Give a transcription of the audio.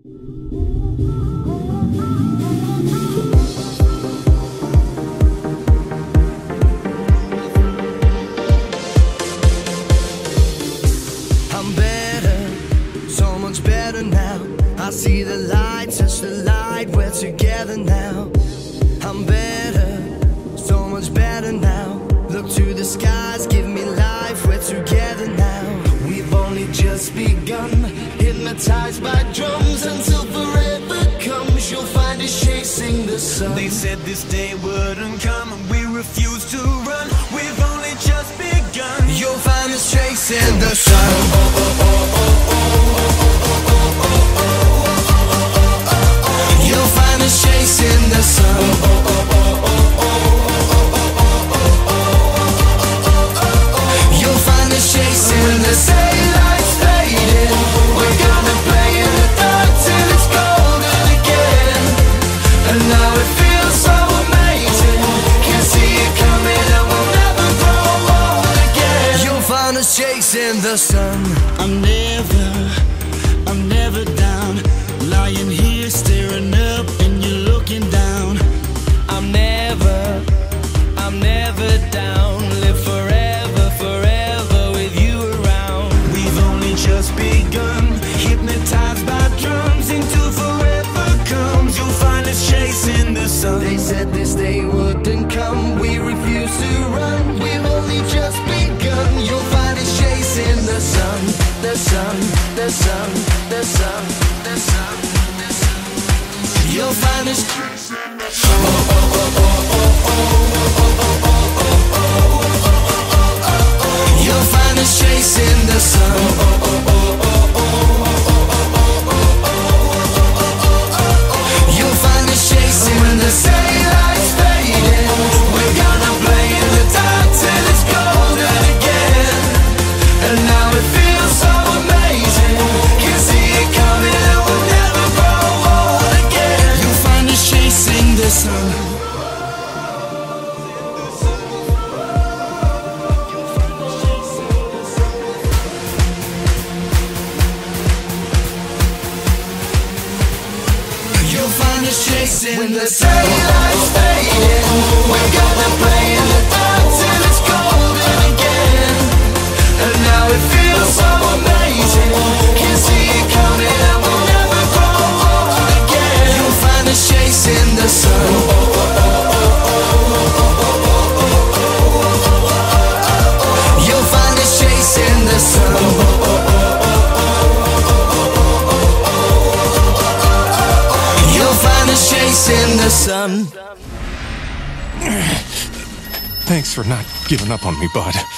I'm better, so much better now. I see the light, touch the light, we're together now. I'm better, so much better now. Look to the skies, give me life, we're together now. We've only just begun, hypnotized by drums until forever comes. You'll find us chasing the sun. They said this day wouldn't come, and we refuse to run. We've only just begun. You'll find us chasing the sun. You'll find us chasing the sun. You'll find us chasing the sun. Daylight's fading, we're gonna play in the dark till it's golden again. And now it feels so amazing, can see it coming and we'll never grow old again. You'll find us chasing the sun. I'm never down, lying here staring up and you're looking down. I'm never down. Live forever, forever with you around. We've only just begun, hypnotized by drums until forever comes. You'll find us chasing the sun. They said this day wouldn't come, we refuse to run. We've only just begun. You'll find us chasing the sun, the sun, the sun, the sun, the sun, the sun. You'll find us. You'll find us chasing the sun. You'll find us chasing the sun. Daylight's fading, we're gonna play in the dark till it's golden again. And now it feels so amazing, can see it coming and we'll never grow old again. You'll find us chasing the sun. You'll find us chasing When the the sun. daylight's fading, we're gonna play in the dark till it's golden again. And now it feels so amazing, can see it coming and we'll never grow old again. You'll find us chasing the sun. You'll find us chasing the sun. You'll find us chasing the sun. Thanks for not giving up on me, bud.